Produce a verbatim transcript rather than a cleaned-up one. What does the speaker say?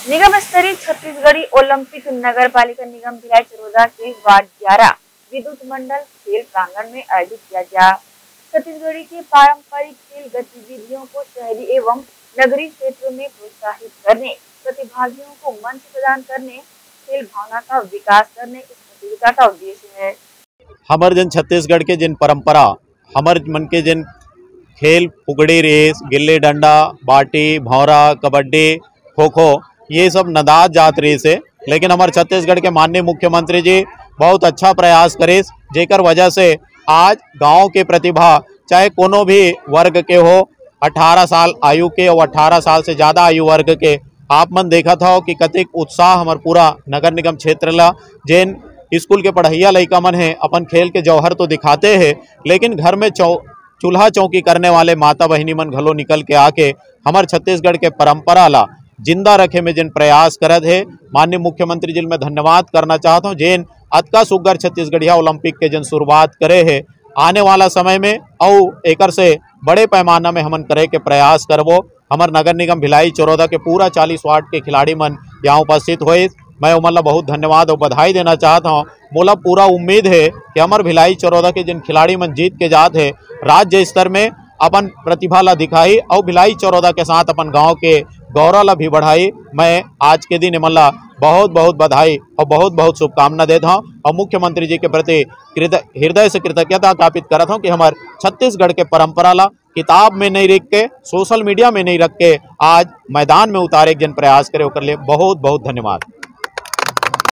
निगम स्तरीय छत्तीसगढ़ी ओलंपिक नगर पालिका निगम भिलाई चरोदा के वार्ड ग्यारह विद्युत मंडल खेल प्रांगण में आयोजित किया गया। छत्तीसगढ़ी के पारंपरिक खेल गतिविधियों को शहरी एवं नगरीय क्षेत्रों में प्रोत्साहित करने, प्रतिभागियों को मंच प्रदान करने, खेल भावना का विकास करने इस प्रतियोगिता का उद्देश्य है। हमर जन छत्तीसगढ़ के जिन परंपरा, हमर मन के जिन खेल फुगड़ी रेस, गिल्ली डंडा, बाटी, भौरा, कबड्डी, खो खो, ये सब नदात जात रेस है। लेकिन हमारे छत्तीसगढ़ के माननीय मुख्यमंत्री जी बहुत अच्छा प्रयास करे, जेकर वजह से आज गांव के प्रतिभा चाहे कोनो भी वर्ग के हो, अठारह साल आयु के और अठारह साल से ज़्यादा आयु वर्ग के, आप मन देखा था कि कतिक उत्साह हमार पूरा नगर निगम क्षेत्र ला जिन स्कूल के पढ़ैया लड़का मन है अपन खेल के जौहर तो दिखाते हैं, लेकिन घर में चौ चूल्हा चौकी करने वाले माता बहिनी मन घलो निकल के आके हमार छत्तीसगढ़ के परंपरा ला जिंदा रखे में जिन प्रयास करत है। माननीय मुख्यमंत्री जी मैं धन्यवाद करना चाहता हूँ जिन अतका सुग्घर छत्तीसगढ़िया ओलंपिक के जिन शुरुआत करे है। आने वाला समय में और एकर से बड़े पैमाना में हमन करे के प्रयास करबो। हमार नगर निगम भिलाई चरोदा के पूरा चालीस वार्ड के खिलाड़ी मन यहाँ उपस्थित हुए, मैं उमन ला बहुत धन्यवाद और बधाई देना चाहता हूँ। मोला पूरा उम्मीद है कि हमार भिलाई चरोदा के जिन खिलाड़ी मन जीत के जात है, राज्य स्तर में अपन प्रतिभा ला दिखाई और भिलाई चरोदा के साथ अपन गांव के गौरव ला भी बढ़ाई। मैं आज के दिन इमन ला बहुत बहुत बधाई और बहुत बहुत शुभकामना देता हूँ और मुख्यमंत्री जी के प्रति हृदय से कृतज्ञता ज्ञापित करता हूँ कि हमारे छत्तीसगढ़ के परंपरा ला किताब में नहीं लिख के, सोशल मीडिया में नहीं रख के आज मैदान में उतारे जन प्रयास करे, ओकर लिए बहुत बहुत धन्यवाद।